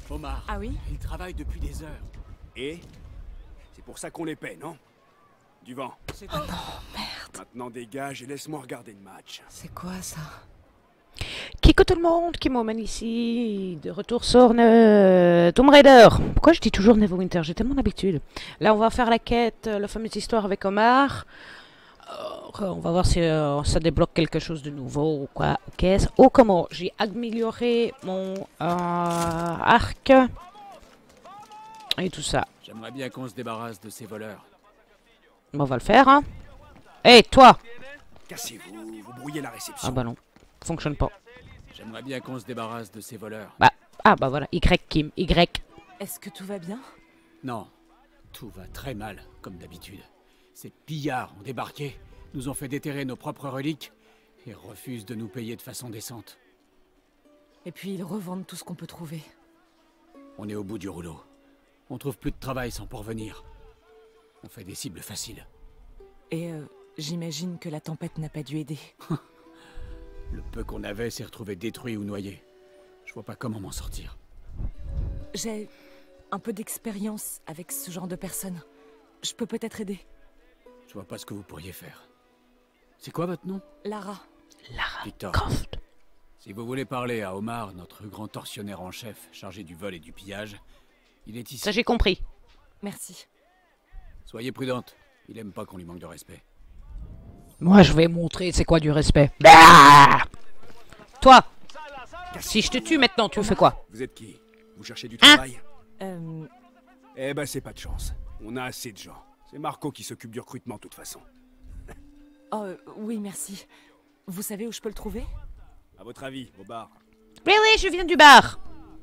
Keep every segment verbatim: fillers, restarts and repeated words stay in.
Omar. Ah oui? Il travaille depuis des heures. Et c'est pour ça qu'on les paie, non? Du vent. C'est Oh non, merde. Maintenant dégage et laisse-moi regarder le match. C'est quoi ça? Kikou tout le monde, qui m'emmène ici, de retour sur ne... Tomb Raider. Pourquoi je dis toujours Neverwinter? J'ai tellement d'habitude. Là, on va faire la quête, la fameuse histoire avec Omar. Euh, on va voir si euh, ça débloque quelque chose de nouveau ou quoi. Qu'est-ce? Oh, comment? J'ai amélioré mon euh, arc. Et tout ça. J'aimerais bien qu'on se débarrasse de ces voleurs. Bon, on va le faire, hein. Hé, hey, toi! Cassez-vous, vous brouillez la réception. Ah bah non, fonctionne pas. J'aimerais bien qu'on se débarrasse de ces voleurs. Bah, ah bah voilà, Y Kim, Y. Est-ce que tout va bien? Non, tout va très mal, comme d'habitude. Ces pillards ont débarqué, nous ont fait déterrer nos propres reliques et refusent de nous payer de façon décente. Et puis ils revendent tout ce qu'on peut trouver. On est au bout du rouleau. On trouve plus de travail sans pourvenir. On fait des cibles faciles. Et euh, j'imagine que la tempête n'a pas dû aider. Le peu qu'on avait s'est retrouvé détruit ou noyé. Je vois pas comment m'en sortir. J'ai un peu d'expérience avec ce genre de personnes. Je peux peut-être aider. Je vois pas ce que vous pourriez faire. C'est quoi votre nom? Lara. Lara Victor. Croft. Si vous voulez parler à Omar, notre grand tortionnaire en chef chargé du vol et du pillage, il est ici. Ça j'ai compris. Merci. Soyez prudente. Il aime pas qu'on lui manque de respect. Moi je vais montrer c'est quoi du respect. Bah toi, si je te tue maintenant, tu me fais quoi? Vous êtes qui? Vous cherchez du Hein? travail? Euh... Eh ben c'est pas de chance. On a assez de gens. C'est Marco qui s'occupe du recrutement de toute façon. Oh, euh, oui, merci. Vous savez où je peux le trouver? À votre avis, au bar? Really, je viens du bar.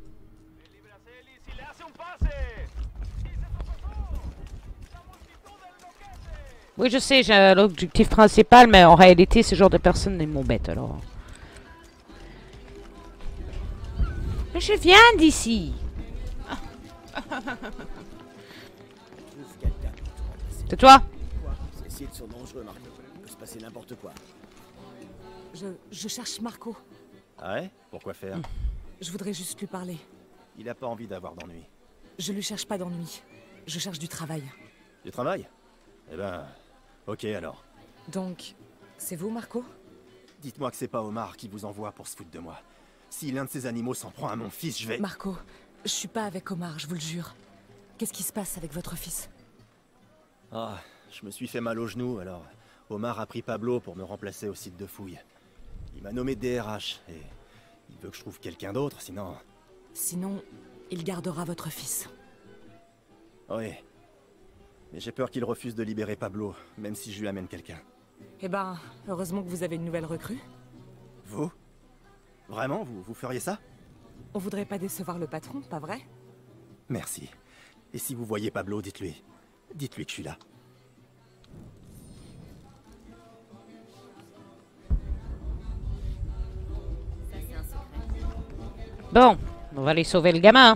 Oui, je sais, j'ai l'objectif principal, mais en réalité, ce genre de personnes n'est mon bête, alors. Mais je viens d'ici. C'est toi? Ces sites sont dangereux, Marco. Il peut se passer n'importe quoi. Je, je cherche Marco. Ah ouais? Pourquoi faire? Je voudrais juste lui parler. Il a pas envie d'avoir d'ennui. Je lui cherche pas d'ennui. Je cherche du travail. Du travail? Eh ben... Ok alors. Donc, c'est vous, Marco? Dites-moi que c'est pas Omar qui vous envoie pour se foutre de moi. Si l'un de ces animaux s'en prend à mon fils, je vais... Marco, je suis pas avec Omar, je vous le jure. Qu'est-ce qui se passe avec votre fils? Ah, je me suis fait mal au genou, alors... Omar a pris Pablo pour me remplacer au site de fouille. Il m'a nommé D R H, et... il veut que je trouve quelqu'un d'autre, sinon... Sinon, il gardera votre fils. Oui. Mais j'ai peur qu'il refuse de libérer Pablo, même si je lui amène quelqu'un. Eh ben, heureusement que vous avez une nouvelle recrue. Vous? Vraiment, vous, vous feriez ça? On voudrait pas décevoir le patron, pas vrai? Merci. Et si vous voyez Pablo, dites-lui. Dites-lui que je suis là. Bon, on va aller sauver le gamin.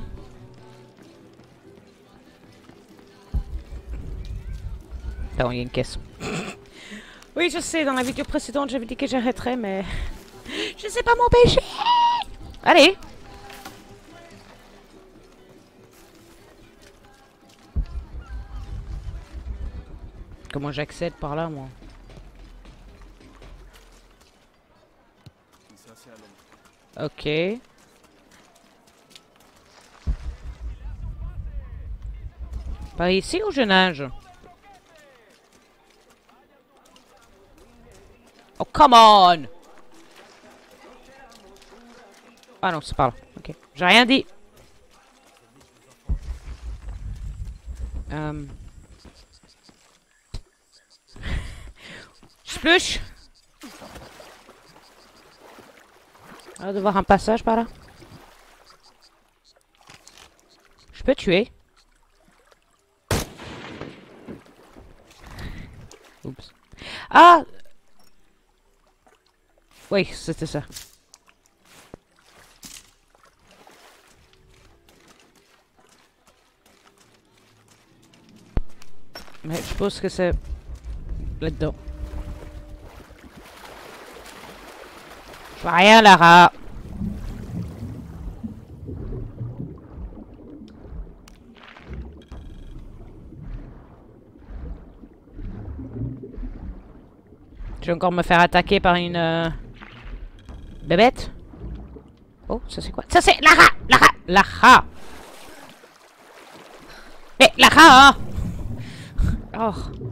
Attends, il y a une caisse. Oui, je sais, dans la vidéo précédente, j'avais dit que j'arrêterais, mais... je sais pas m'empêcher. Allez. Comment j'accède par là, moi? Ok. Par ici ou je nage? Oh, come on! Ah non, c'est pas là. Ok. J'ai rien dit. Euh... Splush! On va devoir un passage par là. Je peux tuer. Oups. Ah! Oui, c'était ça. Mais je pense que c'est là-dedans. Je vois rien, Lara. Je vais encore me faire attaquer par une... Euh... bébête. Oh, ça c'est quoi? Ça c'est Lara! Lara! Lara! Mais Lara, hein! Oh.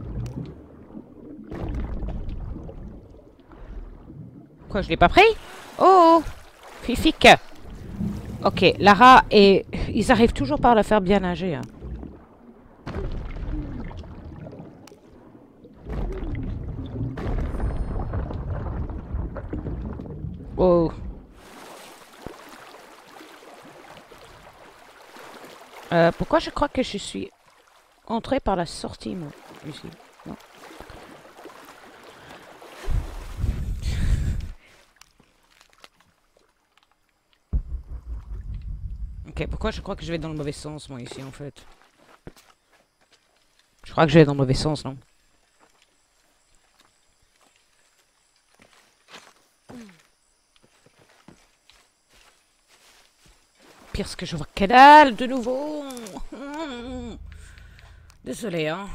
Quoi, je l'ai pas pris? Oh! Fifique! Ok, Lara et... Ils arrivent toujours pas à la faire bien nager, hein. Oh. Euh, pourquoi je crois que je suis entré par la sortie, moi, ici? Non. Ok, pourquoi je crois que je vais dans le mauvais sens, moi, ici, en fait? Je crois que je vais dans le mauvais sens, non? Pire, ce que je vois que dalle de nouveau. Désolé, hein.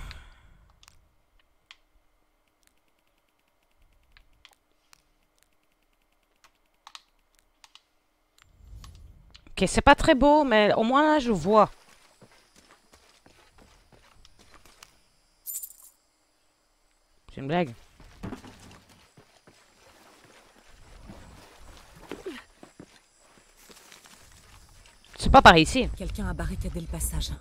Ok, c'est pas très beau, mais au moins là, je vois. C'est une blague. C'est pas par ici. Quelqu'un a barricadé le passage.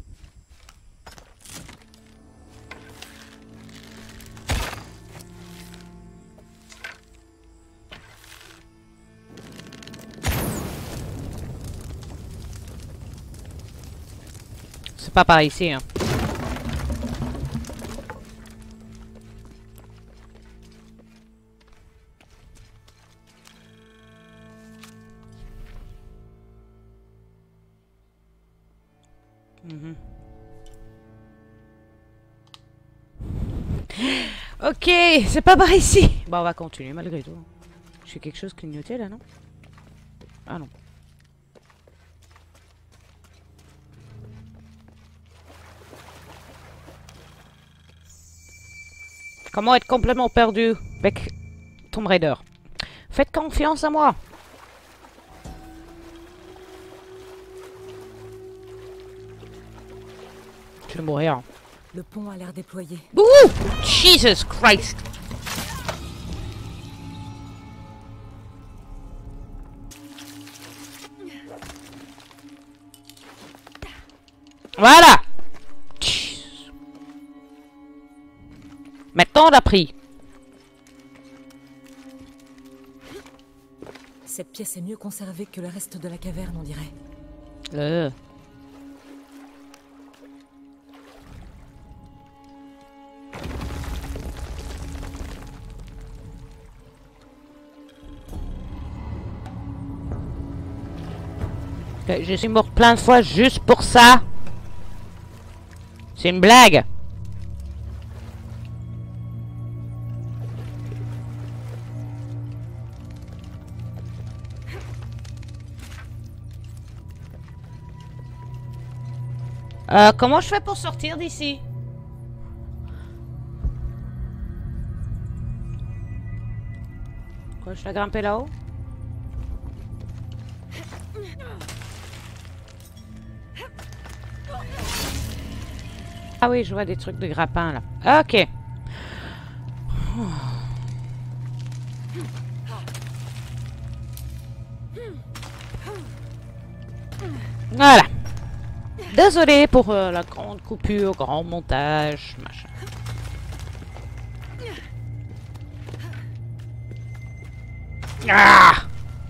C'est pas par ici, hein. Mm-hmm. Ok, c'est pas par ici. Bon, on va continuer malgré tout. J'ai quelque chose clignoté là, non? Ah non. Comment être complètement perdu avec Tomb Raider? Faites confiance à moi. Je vais mourir. Le pont a l'air déployé. Ouh! Jesus Christ! Voilà! Maintenant on l'a pris. Cette pièce est mieux conservée que le reste de la caverne, on dirait. Euh. Je suis mort plein de fois juste pour ça. C'est une blague. Euh, comment je fais pour sortir d'ici? Quoi, je vais grimper là-haut? Ah oui, je vois des trucs de grappin là. Ok. Voilà. Désolé pour euh, la grande coupure, grand montage, machin. Ah!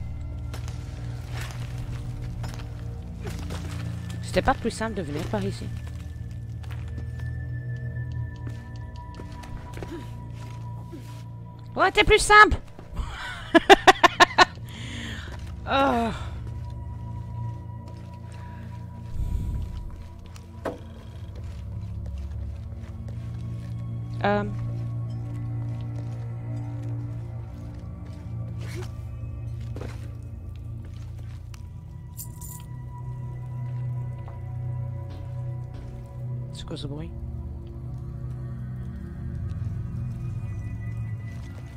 C'était pas plus simple de venir par ici. Ouais, t'es plus simple. Oh. Euh. C'est quoi ce bruit?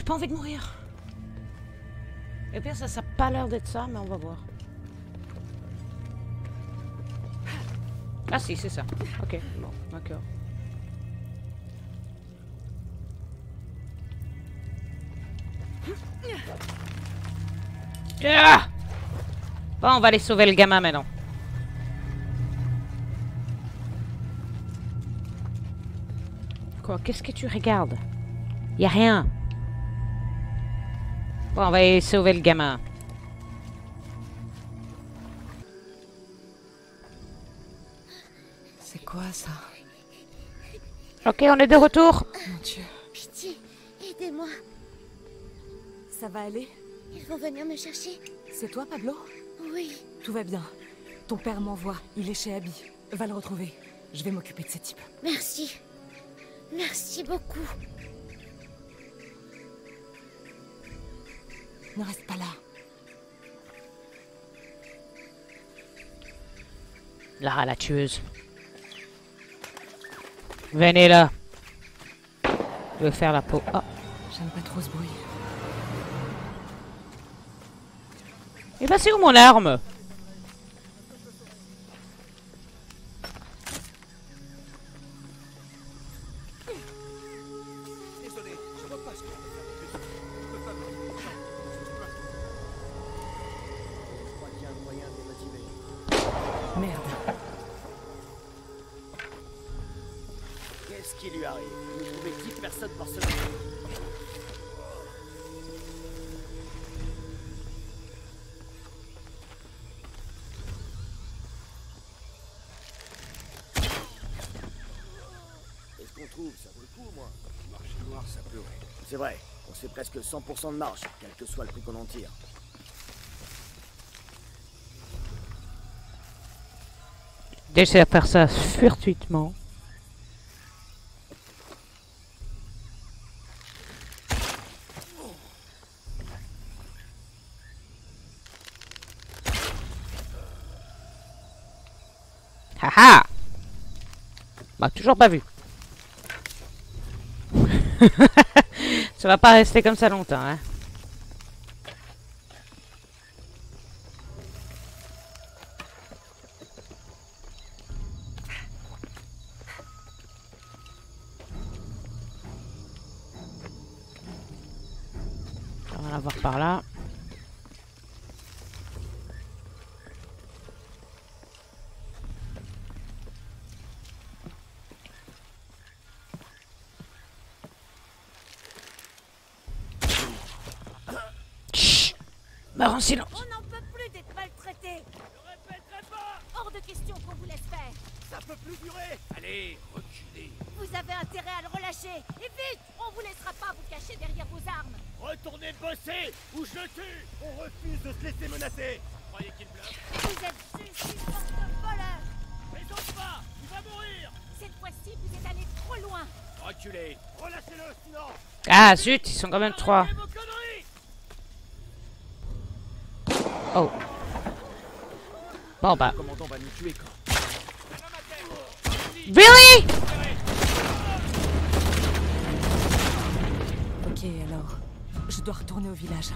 pas envie de mourir. Et bien ça, ça n'a pas l'air d'être ça, mais on va voir. Ah si, c'est ça. Ok, bon, d'accord. Ah bon, on va aller sauver le gamin maintenant. Quoi? Qu'est-ce que tu regardes? Y a rien. Bon, on va aller sauver le gamin. C'est quoi ça? Ok, on est de retour. Mon Dieu. Pitié, aidez-moi. Ça va aller? Ils vont venir me chercher. C'est toi, Pablo? Oui. Tout va bien. Ton père m'envoie. Il est chez Abby. Va le retrouver. Je vais m'occuper de ce type. Merci. Merci beaucoup. Ne reste pas là. Lara, la tueuse. Venez là. Je vais faire la peau. Oh. J'aime pas trop ce bruit. Et bah c'est où mon arme? Désolé, je vois pas ce que je peux faire de plus. Je peux pas me... Je crois qu'il y a un moyen de les motiver. Merde. Qu'est-ce qui lui arrive? Vous trouvez dix personnes par semaine. Qu'est-ce qu'on trouve? Ça vaut le coup, moi. Le marché noir, ça pleurait. C'est vrai, on se fait presque cent pour cent de marge, quel que soit le prix qu'on en tire. J'essaie de faire ça furtivement. Haha! M'a toujours pas vu. Ça va pas rester comme ça longtemps, hein. On va la voir par là. Chut! Meurs en silence. On n'en peut plus d'être maltraités. Je répéterai pas! Hors de question qu'on vous laisse faire. Ça peut plus durer! Allez, reculez. Vous avez intérêt à le relâcher. Et vite, on vous laissera pas vous cacher derrière vos armes. Retournez bosser ou je le tue! On refuse de se laisser menacer! Vous croyez qu'il bluffe? Vous êtes juste une sorte de voleur. Plaisante pas! Il va mourir! Cette fois-ci, vous êtes allé trop loin. Reculez! Relâchez-le, sinon! Ah zut, ils sont quand même trois. Arrêtez vos conneries! Oh. Bon bah. Le commandant va nous tuer quand? Really? Ok, alors. Je dois retourner au village.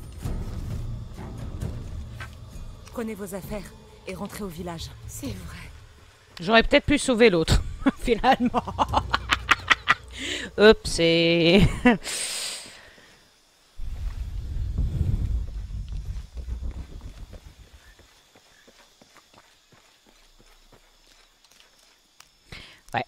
Prenez vos affaires et rentrez au village. C'est vrai. J'aurais peut-être pu sauver l'autre, finalement. Oups, et... ouais.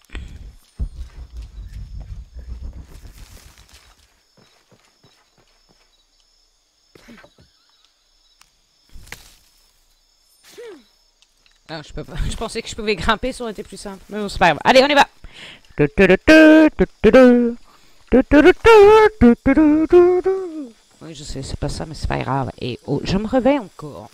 Non, je peux pas. Je pensais que je pouvais grimper, ça aurait été plus simple. Mais bon, c'est pas grave. Allez, on y va. Oui, je sais, c'est pas ça, mais c'est pas grave. Et oh, je me réveille encore.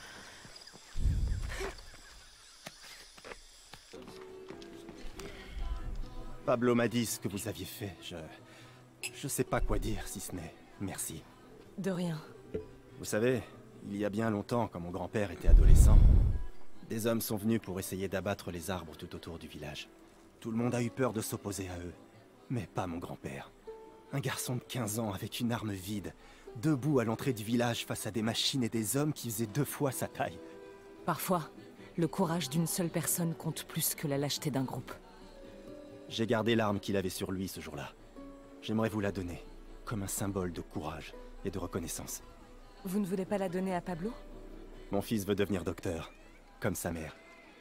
Pablo m'a dit ce que vous aviez fait. Je... Je sais pas quoi dire, si ce n'est merci. De rien. Vous savez, il y a bien longtemps, quand mon grand-père était adolescent, des hommes sont venus pour essayer d'abattre les arbres tout autour du village. Tout le monde a eu peur de s'opposer à eux, mais pas mon grand-père. Un garçon de quinze ans avec une arme vide, debout à l'entrée du village face à des machines et des hommes qui faisaient deux fois sa taille. Parfois, le courage d'une seule personne compte plus que la lâcheté d'un groupe. J'ai gardé l'arme qu'il avait sur lui ce jour-là. J'aimerais vous la donner, comme un symbole de courage et de reconnaissance. Vous ne voulez pas la donner à Pablo? Mon fils veut devenir docteur, comme sa mère.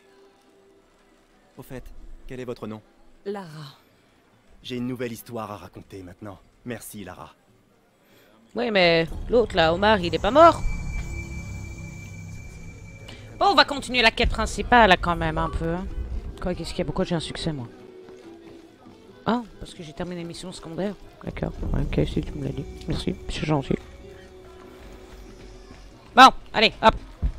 Au fait, quel est votre nom? Lara. J'ai une nouvelle histoire à raconter maintenant. Merci, Lara. Oui, mais l'autre là, Omar, il est pas mort. Bon, on va continuer la quête principale là, quand même un peu. Hein. Quoi, qu'est-ce qu'il y a? Pourquoi j'ai un succès moi? Ah, parce que j'ai terminé la mission secondaire. D'accord. Ouais, ok, si tu me l'as dit. Merci, c'est gentil. Bon, allez, hop.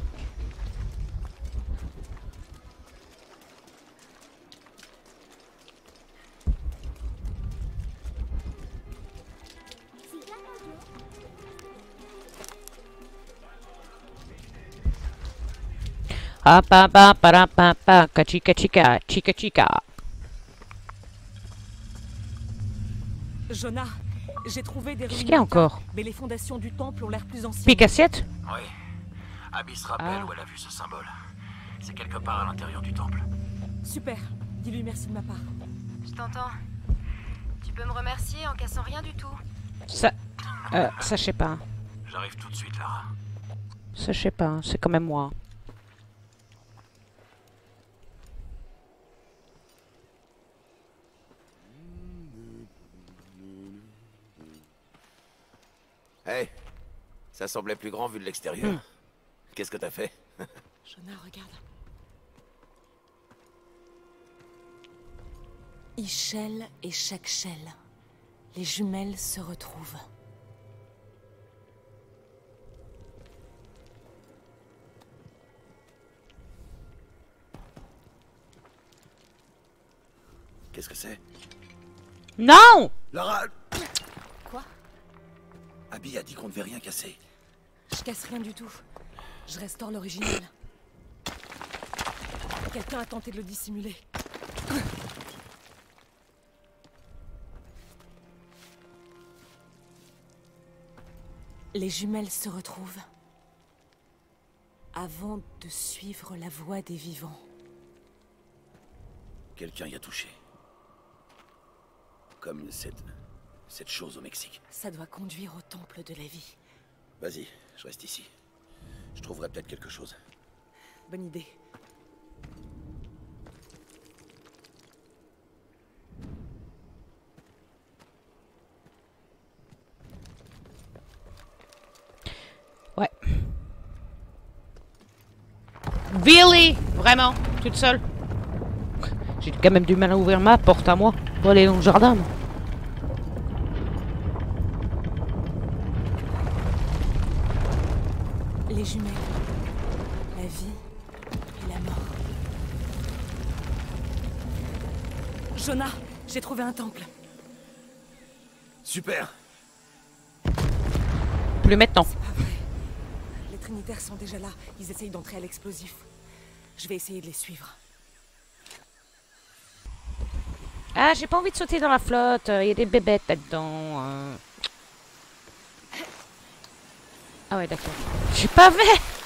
Ah pa pa pa pa pa pa chica chica chica chica. Jonah, j'ai trouvé des Qu'est-ce ruines qu'il y a de encore? Tara, mais les fondations du temple ont l'air plus anciennes. Pique assiette? Oui. Abby se rappelle Ah. où elle a vu ce symbole. C'est quelque part à l'intérieur du temple. Super. Dis-lui merci de ma part. Je t'entends. Tu peux me remercier en cassant rien du tout. Ça, euh, ça je sais pas. J'arrive tout de suite, Lara. Ça je sais pas. C'est quand même moi. Hey, ça semblait plus grand vu de l'extérieur. Mm. Qu'est-ce que t'as fait? Jonah, regarde. Ishel et Shakshel. Les jumelles se retrouvent. Qu'est-ce que c'est? Non! Lara! Quoi? Abby a dit qu'on ne devait rien casser. Je casse rien du tout. Je restaure l'original. Quelqu'un a tenté de le dissimuler. Les jumelles se retrouvent avant de suivre la voie des vivants. Quelqu'un y a touché. Comme cette... cette chose au Mexique. Ça doit conduire au temple de la vie. Vas-y, je reste ici. Je trouverai peut-être quelque chose. Bonne idée. Ouais. Billy! Vraiment? Toute seule? J'ai quand même du mal à ouvrir ma porte à moi. Pour aller dans le jardin, moi. Les jumelles. La vie et la mort. Jonah, j'ai trouvé un temple. Super! Plus maintenant. C'est pas vrai. Les Trinitaires sont déjà là. Ils essayent d'entrer à l'explosif. Je vais essayer de les suivre. Ah, j'ai pas envie de sauter dans la flotte. Il y a des bébêtes là-dedans. hein. Ah ouais, d'accord. J'ai pas vu.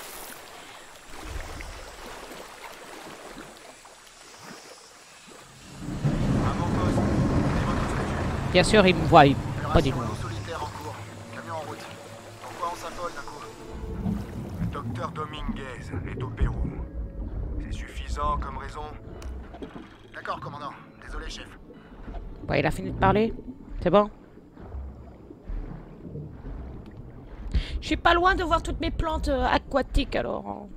Bien sûr, il me voit. il- Pas du tout. solitaire en cours. Camion en route. Pourquoi on s'affole d'un coup? Docteur Dominguez est au Pérou. C'est suffisant comme raison? D'accord, commandant. Désolé, chef. Ouais, il a fini de parler. C'est bon. Je suis pas loin de voir toutes mes plantes euh, aquatiques alors. hein.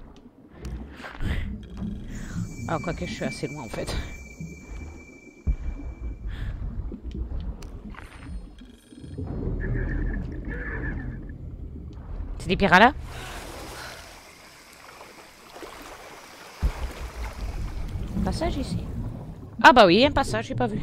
Ah, quoique je suis assez loin en fait. C'est des piranhas? Un passage ici. Ah bah oui, un passage, j'ai pas vu.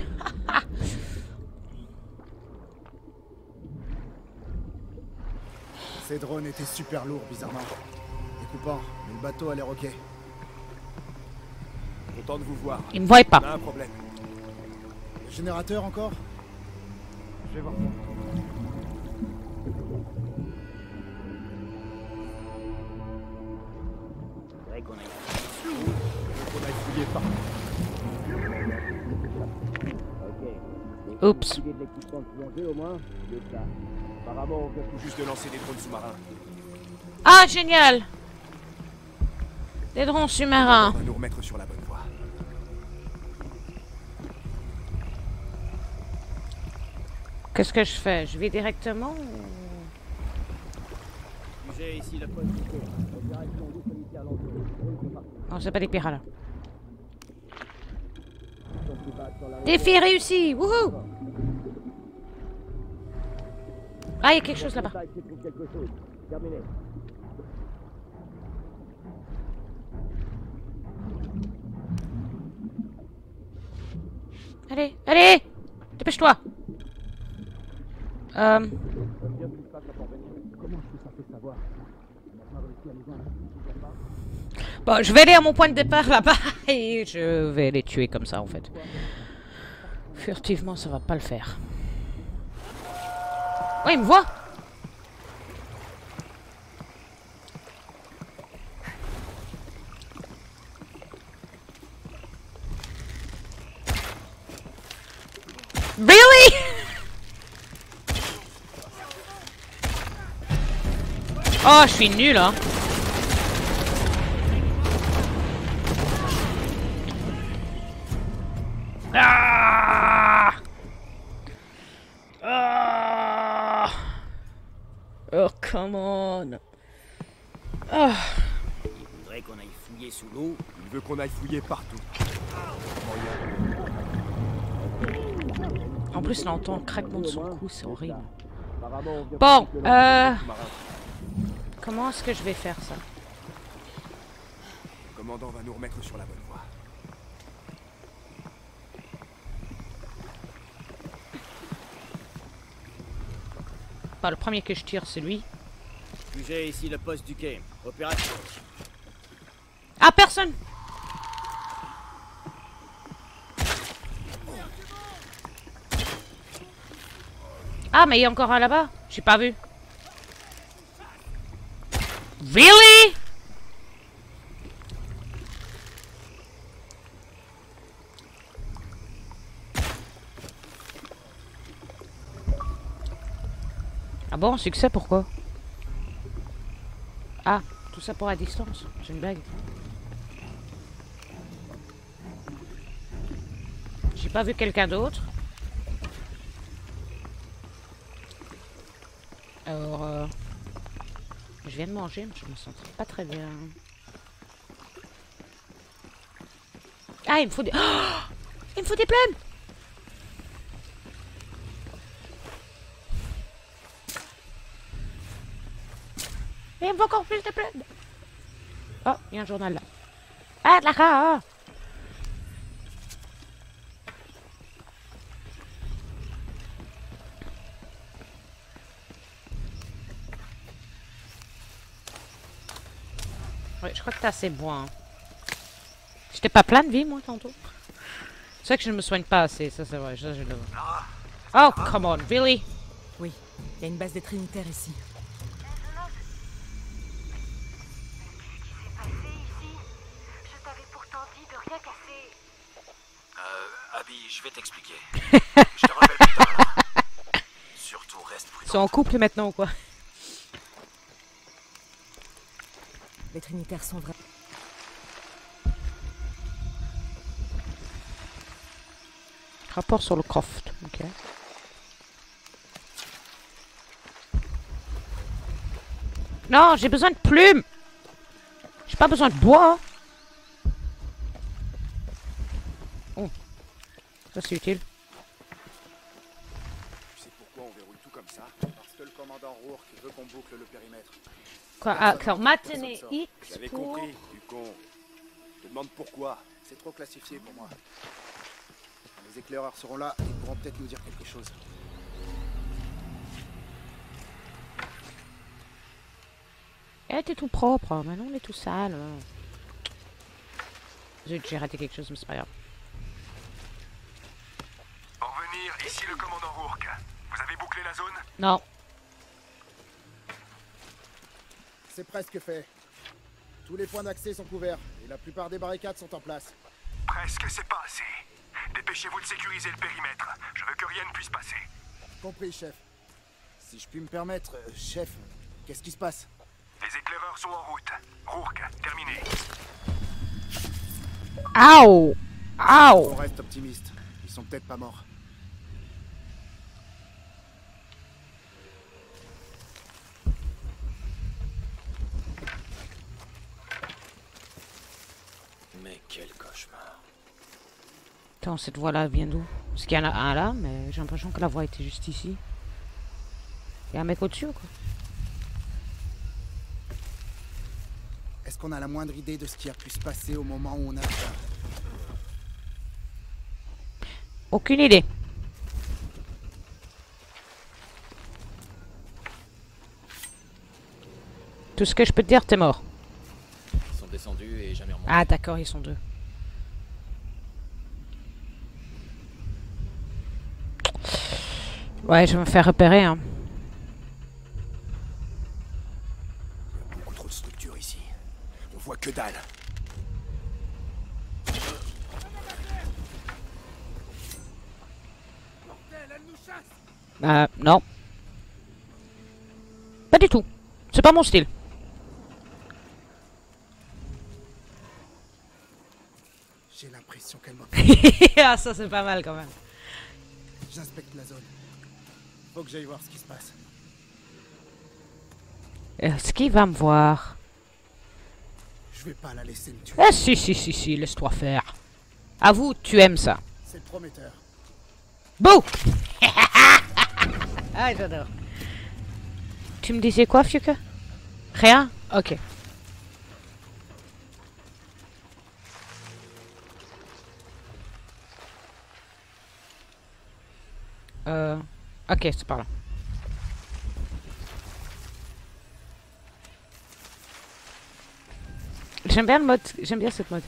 Ces drones étaient super lourds, bizarrement. Découpant, mais le bateau a l'air ok. Content de vous voir. Il me voit pas. On a un problème. Le générateur encore? vais voir ça. Faudrait qu'on aille. On a fouillé partout. Oups. Idée de l'équipement de plongée au moins. De ça. Apparemment, on vient tout Juste de lancer des drones sous-marins. Ah, génial! Des drones sous-marins. On va nous remettre sur la bonne voie. Qu'est-ce que je fais? Je vais directement ou... J'ai ici le poste. Direction du solitaire l'entour. Non, c'est pas des piranhas. Défi réussi! Wouhou! Ah, il y a quelque chose là-bas. Quelque chose. Terminé. Allez, allez! Dépêche-toi! Euh... Bon, je vais aller à mon point de départ là-bas et je vais les tuer comme ça en fait. Furtivement, ça va pas le faire. Oh, il me voit! Really? Oh, je suis nul, hein. Ah! Ah! Oh, come on. Ah. Il faudrait qu'on aille fouiller sous l'eau. Il veut qu'on aille fouiller partout. En plus, là, on entend le craquement de son cou, c'est horrible. Bon, euh... comment est-ce que je vais faire ça? Le commandant va nous remettre sur la bonne voie. Bah, le premier que je tire, c'est lui. J'ai ici le poste du quai. Opération. Ah, personne! Ah, mais il y a encore un là-bas. J'ai pas vu. Really? Ah bon, succès, pourquoi? Ah, tout ça pour la distance. C'est une blague. J'ai pas vu quelqu'un d'autre. Alors, euh, je viens de manger, mais je me sens pas très bien. Ah, il me faut des... Oh, il me faut des plumes! Et il me faut encore plus de plumes! Oh, il y a un journal là. Ah, d'accord! Ouais, je crois que t'as assez bois. Hein. J'étais pas plein de vie, moi, tantôt. C'est vrai que je ne me soigne pas assez, ça c'est vrai. Ça, je le vois. Oh, come on, really? Oui, il y a une base des Trinitaires ici. Je t'avais pourtant dit de rien casser. Euh, Abby, je vais t'expliquer. Je te rappelle plus tard. Surtout reste prudent. Ils sont en couple maintenant ou quoi? Les Trinitaires sont vrais. Rapport sur le croft, ok. Non, j'ai besoin de plumes. J'ai pas besoin de bois. Oh, ça c'est utile. Tu sais pourquoi on verrouille tout comme ça? Parce que le commandant Rourke veut qu'on boucle le périmètre. Quoi? Ah, quand maintenez X J'avais pour... compris, du con. Je te demande pourquoi. C'est trop classifié pour moi. Les éclaireurs seront là, ils pourront peut-être nous dire quelque chose. Elle était tout propre, hein. Maintenant on est tout sale. Hein. Zut, j'ai raté quelque chose, mais c'est pas grave. Pour venir, ici le commandant Rourke. Vous avez boucler la zone? Non. C'est presque fait. Tous les points d'accès sont couverts et la plupart des barricades sont en place. Presque, c'est pas assez. Dépêchez-vous de sécuriser le périmètre. Je veux que rien ne puisse passer. Compris, chef. Si je puis me permettre, euh, chef, qu'est-ce qui se passe? Les éclaireurs sont en route. Rourke, terminé. Aouh! Aouh! On reste optimiste. Ils sont peut-être pas morts. Mais quel cauchemar. Attends, cette voix-là vient d'où? Parce qu'il y en a un là, mais j'ai l'impression que la voix était juste ici. Il y a un mec au-dessus ou quoi? Est-ce qu'on a la moindre idée de ce qui a pu se passer au moment où on a... Aucune idée. Tout ce que je peux te dire, t'es mort. Ils sont descendus et jamais remontés. Ah d'accord, ils sont deux. Ouais, je vais me faire repérer, hein. Beaucoup trop de structures ici. On voit que dalle. Euh, non. Pas du tout. C'est pas mon style. J'ai l'impression qu'elle m'a... Ah, ça c'est pas mal quand même. J'inspecte la zone. Faut que j'aille voir ce qui se passe. Est-ce qu'il va me voir? Je vais pas la laisser me tuer. Ah si, si, si, si, laisse-toi faire. Avoue, tu aimes ça. C'est prometteur. Bouh. Ah, j'adore. Tu me disais quoi, Fiuke? Rien? Ok. Euh... Ok, c'est par là. J'aime bien le mode, j'aime bien cette mode.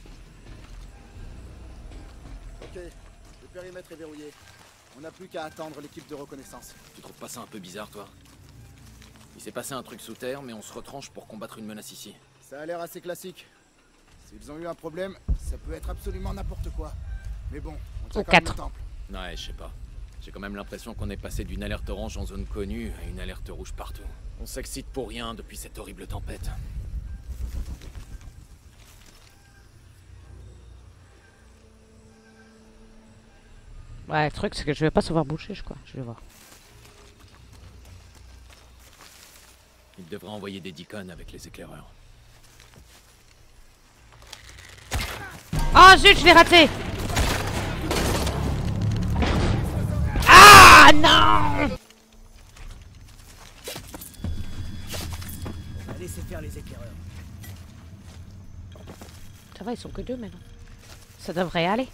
Ok, le périmètre est verrouillé. On n'a plus qu'à attendre l'équipe de reconnaissance. Tu trouves pas ça un peu bizarre, toi? Il s'est passé un truc sous terre, mais on se retranche pour combattre une menace ici. Ça a l'air assez classique. S'ils ont eu un problème, ça peut être absolument n'importe quoi. Mais bon, on tient Au quand même quatre. le temple. Ouais, je sais pas. J'ai quand même l'impression qu'on est passé d'une alerte orange en zone connue à une alerte rouge partout. On s'excite pour rien depuis cette horrible tempête. Ouais, le truc c'est que je vais pas savoir boucher, je crois. Je vais voir. Il devrait envoyer des deacons avec les éclaireurs. Oh zut, je l'ai raté! Ah non! On va laisser faire les éclaireurs. Ça va, ils sont que deux maintenant. Ça devrait aller.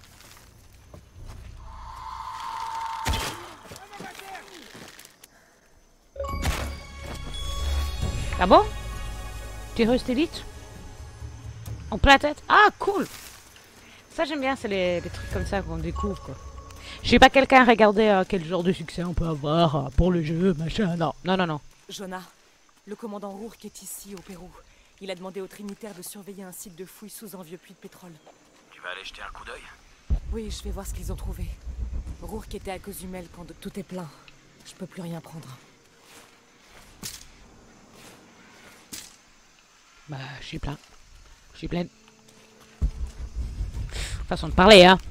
Ah bon? Tireuse d'élite? En plein tête? Ah, cool! Ça, j'aime bien, c'est les, les trucs comme ça qu'on découvre, quoi. Je sais pas quelqu'un regarder euh, quel genre de succès on peut avoir euh, pour le jeu, machin. Non, non, non, non. Jonah, le commandant Rourke est ici, au Pérou. Il a demandé aux Trinitaires de surveiller un site de fouilles sous un vieux puits de pétrole. Tu vas aller jeter un coup d'œil? Oui, je vais voir ce qu'ils ont trouvé. Rourke était à Cozumel quand tout est plein. Je peux plus rien prendre. Bah, je suis plein. Je suis pleine. Façon de parler, hein.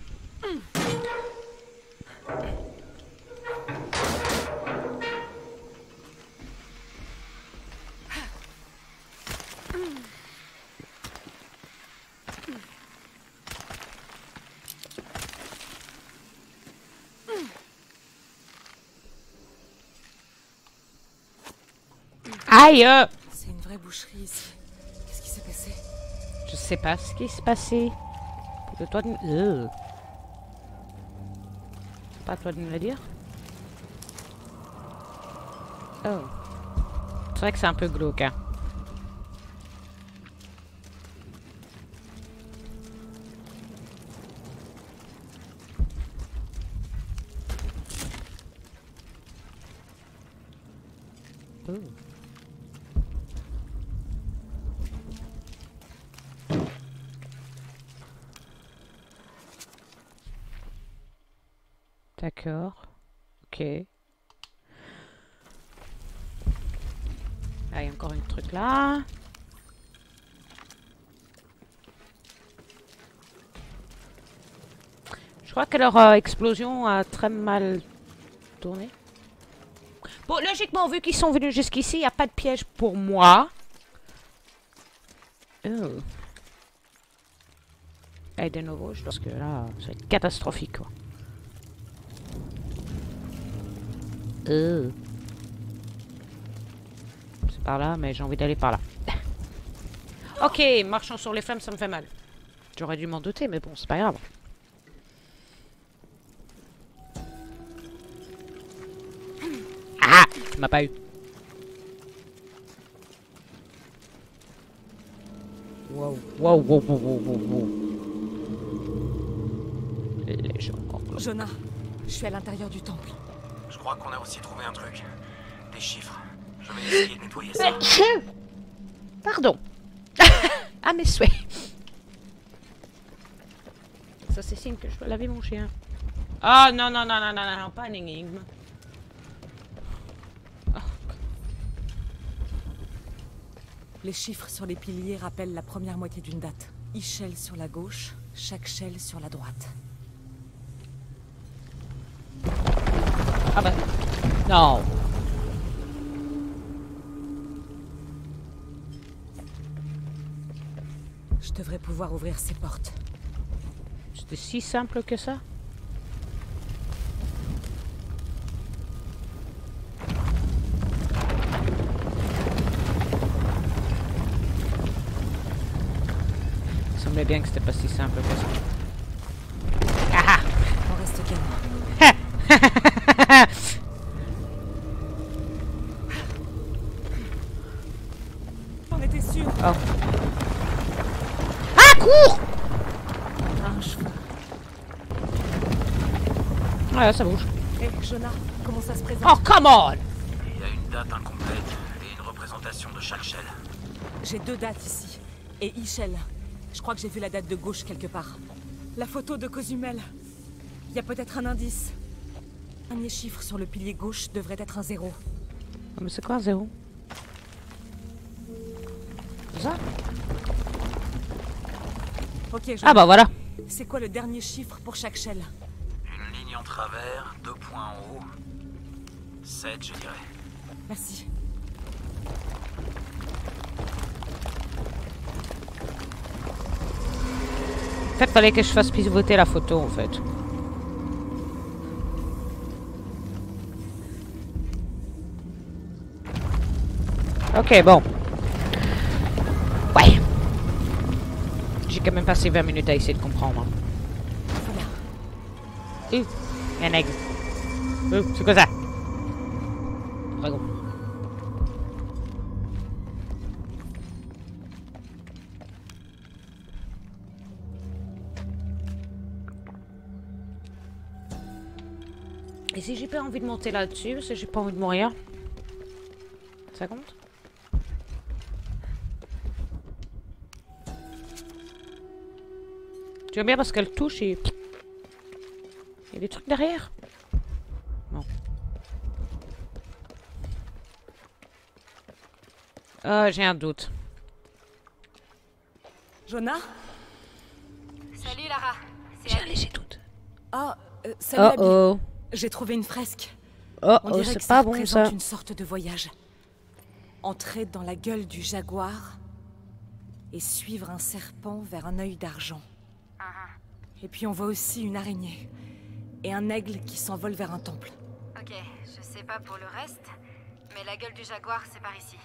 Aïe! C'est une vraie boucherie ici. Qu'est-ce qui s'est passé? Je sais pas ce qui s'est passé. C'est toi de me... Euh. C'est pas à toi de me le dire. Oh. C'est vrai que c'est un peu glauque, hein. D'accord. Ok. Ah, il y a encore un truc là. Je crois que leur euh, explosion a très mal tourné. Bon, logiquement, vu qu'ils sont venus jusqu'ici, il n'y a pas de piège pour moi. Oh. Et de nouveau, je pense que là, ça va être catastrophique, quoi. Oh. C'est par là, mais j'ai envie d'aller par là. Ok, marchant sur les flammes, ça me fait mal. J'aurais dû m'en douter, mais bon, c'est pas grave. Ah, tu m'as pas eu. Wow, wow, wow, wow, wow, wow, wow. Les gens encore. Jonah, je suis à l'intérieur du temple. Je crois qu'on a aussi trouvé un truc. Des chiffres. Je vais essayer de nettoyer ça. Pardon. Ah, mes souhaits. Ça, c'est signe que je dois laver mon chien. Ah, oh, non, non, non, non, non, non, pas un énigme. Oh. Les chiffres sur les piliers rappellent la première moitié d'une date. Ishel sur la gauche, chaque shell sur la droite. Ah bah... Non. Je devrais pouvoir ouvrir ces portes. C'était si simple que ça? Il semblait bien que c'était pas si simple que ça. Ah! On reste calme. On était sûr. Oh. Ah, cours! Un cheveu. Ouais, ça bouge. Hé, hey, Jonah, comment ça se présente? Oh, come on! Il y a une date incomplète et une représentation de chaque shell. J'ai deux dates ici. Et Ishel. Je crois que j'ai vu la date de gauche quelque part. La photo de Cozumel. Il y a peut-être un indice. Le dernier chiffre sur le pilier gauche devrait être un zéro. Oh, mais c'est quoi un zéro? C'est ça? Ok, Jonah. Ah bah voilà. C'est quoi le dernier chiffre pour chaque shell? Une ligne en travers, deux points en haut. sept, je dirais. Merci. En fait, fallait que je fasse pivoter la photo, en fait. Ok, bon. Ouais. J'ai quand même passé vingt minutes à essayer de comprendre. Voilà. Euh, y a un aigle. Euh, c'est quoi ça? Dragon. Et si j'ai pas envie de monter là-dessus, parce que j'ai pas envie de mourir, ça compte? Tu vois bien parce qu'elle touche et... Il y a des trucs derrière? Non. Euh, j'ai un doute. Jonah? Salut Lara. J'ai un léger doute. Ah, euh, salut Oh Abby. oh. J'ai trouvé une fresque. Oh On oh, dirait c'est que pas ça bon représente ça. une sorte de voyage. Entrer dans la gueule du jaguar et suivre un serpent vers un œil d'argent. Et puis on voit aussi une araignée et un aigle qui s'envole vers un temple. Ok, je sais pas pour le reste, mais la gueule du jaguar, c'est par ici.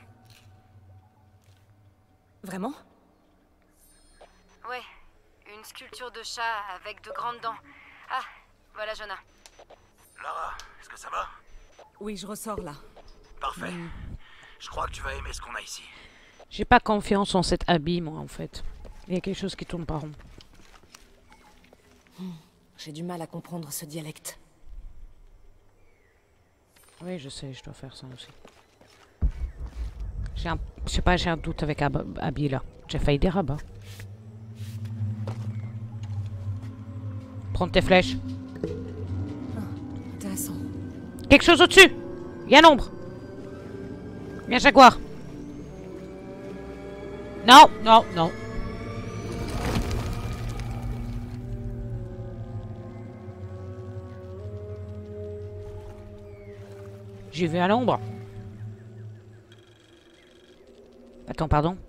Vraiment? Ouais, une sculpture de chat avec de grandes dents. Ah, voilà Jonah. Lara, est-ce que ça va? Oui, je ressors là. Parfait. Je crois que tu vas aimer ce qu'on a ici. J'ai pas confiance en cet habit, moi, en fait. Il y a quelque chose qui tourne pas rond. Hmm, j'ai du mal à comprendre ce dialecte. Oui, je sais, je dois faire ça aussi. J'ai un... Je sais pas, j'ai un doute avec Ab Abby, là. J'ai failli dire Abba. Prends tes flèches. intéressant. Quelque chose au-dessus. Il y a l'ombre. Il y a un jaguar. Non, non, non. J'ai vu à l'ombre. Attends, pardon.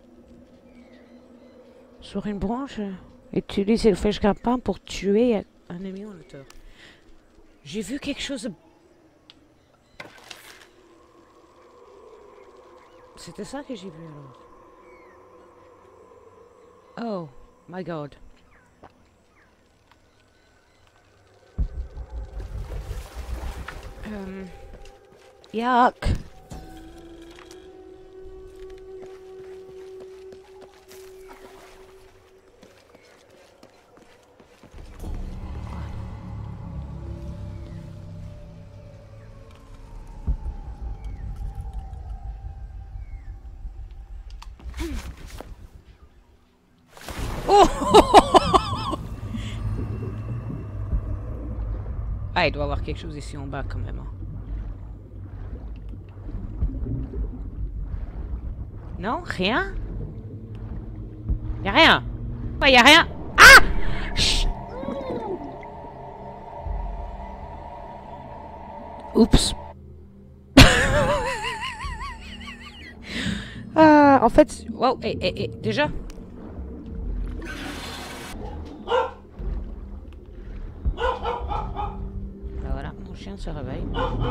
Sur une branche, utilisez le flèche grappin pour tuer un ennemi en hauteur. J'ai vu quelque chose. C'était ça que j'ai vu alors. Oh my god. Um, yuck. Ah, il doit y avoir quelque chose ici en bas quand même. Non, rien. Y'a rien. Ouais, y'a rien. Ah! Chut. Oups. Ah, en fait, wow, et, et, et déjà. Se réveille.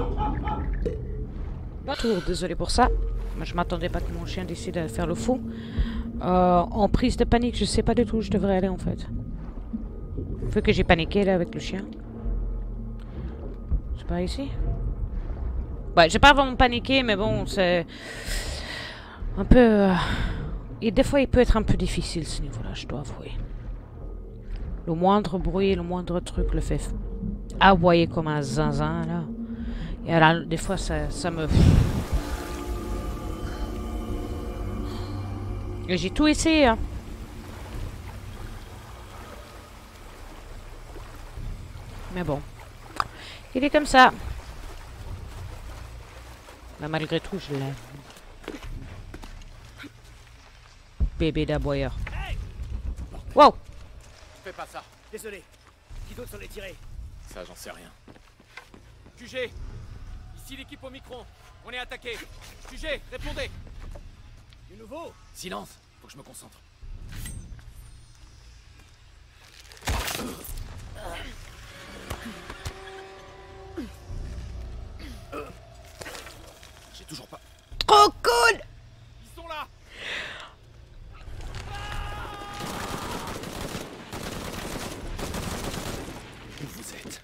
Tour, désolé pour ça. Moi, je m'attendais pas que mon chien décide de faire le fou. Euh, en prise de panique, je sais pas du tout où je devrais aller en fait. Vu que j'ai paniqué là avec le chien. C'est pas ici? Ouais, j'ai pas vraiment paniqué, mais bon, c'est un peu. Euh... Et des fois, il peut être un peu difficile ce niveau-là, je dois avouer. Le moindre bruit, le moindre truc le fait aboyer comme un zinzin là. Et alors des fois ça, ça me... Et j'ai tout essayé hein. Mais bon. Il est comme ça. Mais malgré tout je l'aime. Bébé d'aboyeur. Hey, wow. Fais pas ça. désolé. Qui d'autre s'en est tiré? Ça, j'en sais rien. Q G, ici l'équipe au micron. On est attaqué. Q G, répondez. Du nouveau? Silence, faut que je me concentre. J'ai toujours pas... Trop cool! Ils sont là! Où vous êtes?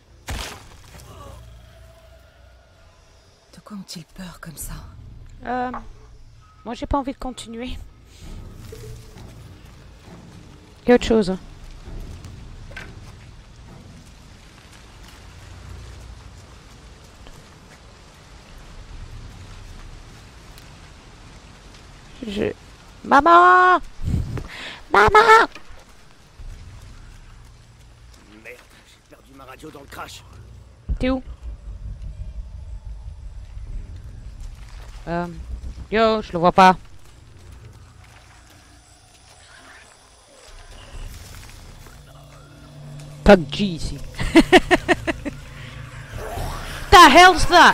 De quoi ont-ils peur comme ça? Euh... Moi, j'ai pas envie de continuer. Il y a autre chose. Je... Maman! Maman! Merde, j'ai perdu ma radio dans le crash. T'es où? Euh... Yo, je le vois pas. P U B G ici. The hell's that?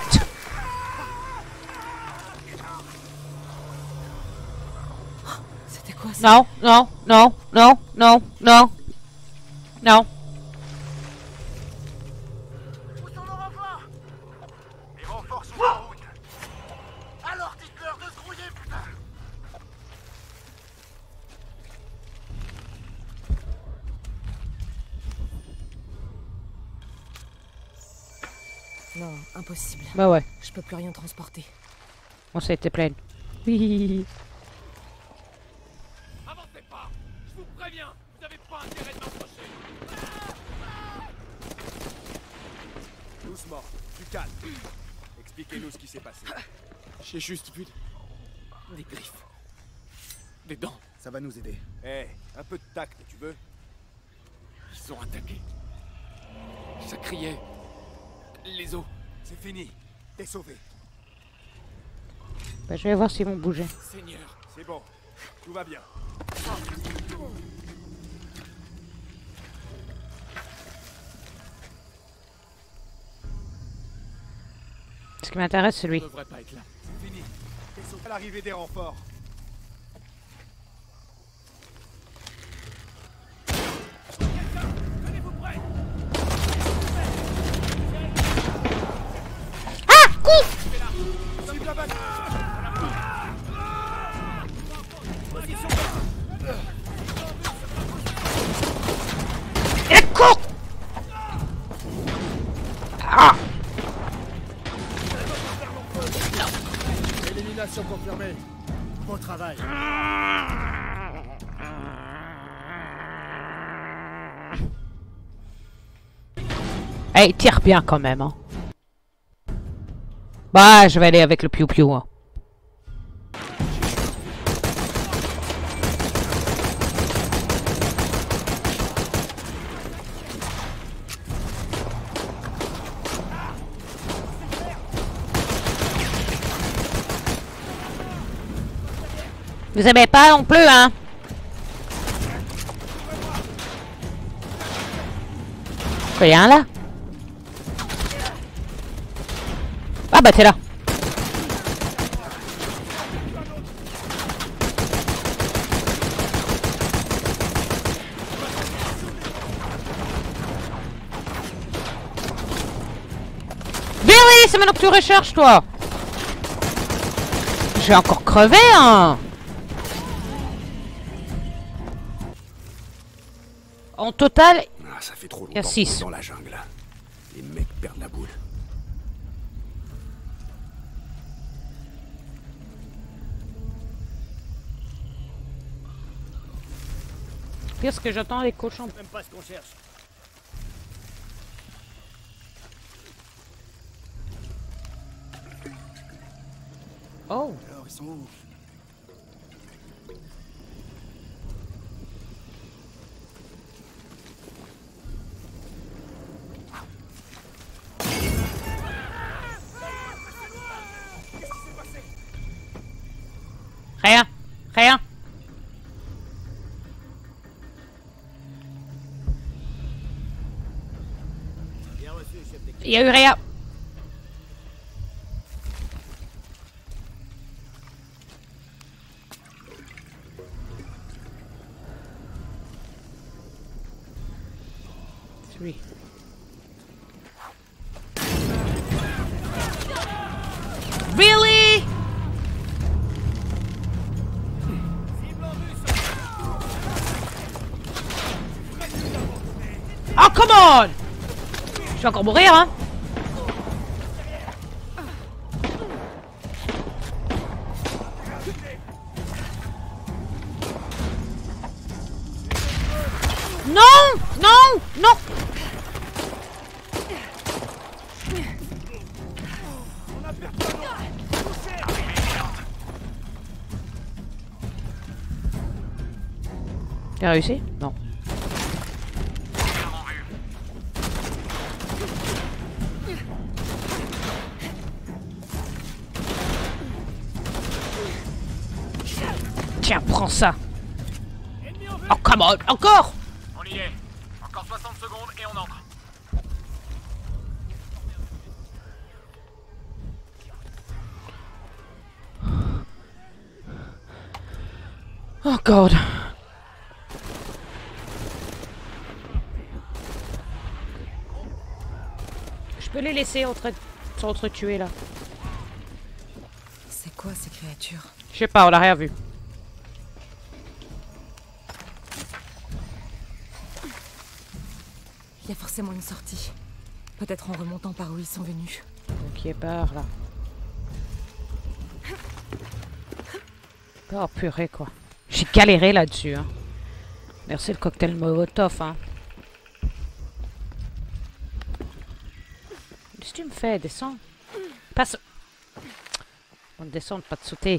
C'était quoi ça? Non, non, non, non, non, non, non. Où sont nos renforts? Les renforts sont en route. Alors dites-leur de se grouiller, putain. Non, impossible. Bah ouais, Je peux plus rien transporter. on s'est été pleine. Oui. Avancez pas! Je vous préviens, vous avez pas intérêt de m'approcher. Doucement, du calme. Expliquez-nous ce qui s'est passé. J'ai juste vu des griffes. Des dents. Ça va nous aider. Eh, un peu de tact, tu veux? Ils ont attaqué. Ça criait. Les os. C'est fini. T'es sauvé. Bah, je vais voir s'ils vont bouger. Seigneur. C'est bon. Tout va bien. Ce qui m'intéresse, c'est lui. On devrait pas être là. C'est fini. T'es sauvé à l'arrivée des renforts. Tenez-vous prêts. Ah, coup! Cible la balle. Position. Et cours! Ah! Élimination confirmée. Bon travail. Eh, il tire bien quand même, hein. Bah, je vais aller avec le piou-piou, hein. Vous aimez pas non plus, hein? Rien là? Ah bah t'es là. Billy, c'est maintenant que tu recherches, toi. Je vais encore crever, hein. En total, Ah, ça fait trop il y a longtemps qu'on six. est dans la jungle. Les mecs perdent la boule. Pire ce que j'attends les cochons. Même pas ce qu'on cherche. Oh. Alors, ils sont où? Rien. Rien. Bien reçu, chef d'équipe. Il y a eu rien. Three. Really? Oh, come on! Je vais encore mourir, hein? Non! Non! Non! T'as réussi? Non. Tiens, prends ça. Oh, come on, encore. On y est. Encore soixante secondes et on entre. Oh god. Je peux les laisser entre s'entretuer là. C'est quoi ces créatures? Je sais pas, on l'a rien vu. Il y a forcément une sortie. Peut-être en remontant par où ils sont venus. Donc il est par là. Oh purée quoi. J'ai galéré là-dessus. Hein. Merci le cocktail Molotov. Hein. Qu'est-ce que tu me fais? Descends. Passe. On descend, pas de sauter.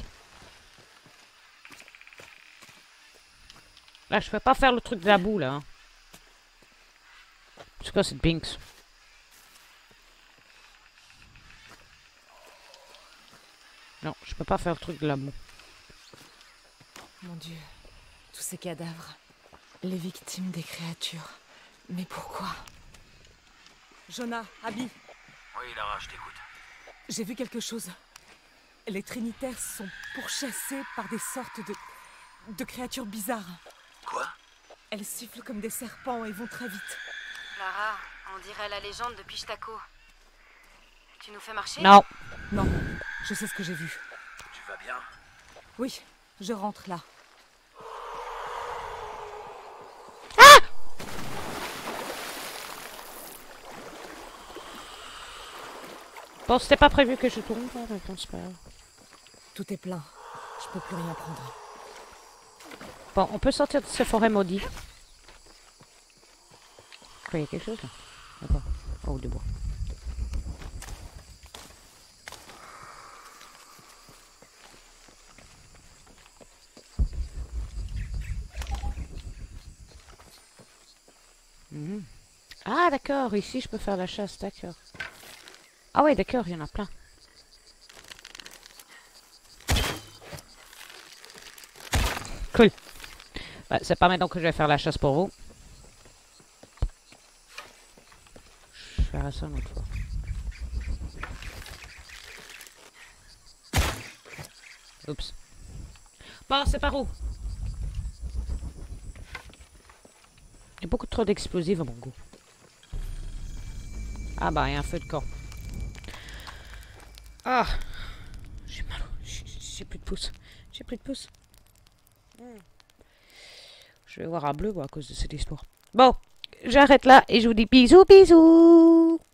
Là, je peux pas faire le truc de la boue là. Hein. C'est quoi cette Binks? Non, je peux pas faire le truc de l'amour. Mon Dieu, tous ces cadavres. Les victimes des créatures. Mais pourquoi? Jonah, Abby. Oui, Lara, je t'écoute. J'ai vu quelque chose. Les Trinitaires sont pourchassés par des sortes de... de créatures bizarres. Quoi? Elles sifflent comme des serpents et vont très vite. Lara, on dirait la légende de Pishtako. Tu nous fais marcher? Non. Non, je sais ce que j'ai vu. Tu vas bien? Oui, je rentre là. Bon, c'était pas prévu que je tombe, hein, mais bon, c'est pas grave. Tout est plein. Je peux plus rien prendre. Bon, on peut sortir de ces forêts maudites. Quoi, il y a quelque chose là? D'accord. Oh, du bois. Mmh. Ah, d'accord, ici je peux faire la chasse, d'accord. Ah ouais, d'accord, il y en a plein. Cool. Bah, c'est pas maintenant que je vais faire la chasse pour vous. Je ferai ça une autre fois. Oups. Bon, c'est par où? Il y a beaucoup trop d'explosifs à mon goût. Ah bah, il y a un feu de camp. Ah, j'ai mal. J'ai plus de pouce. J'ai plus de pouce. Hmm. Je vais voir un bleu moi, à cause de cette histoire. Bon, j'arrête là et je vous dis bisous, bisous.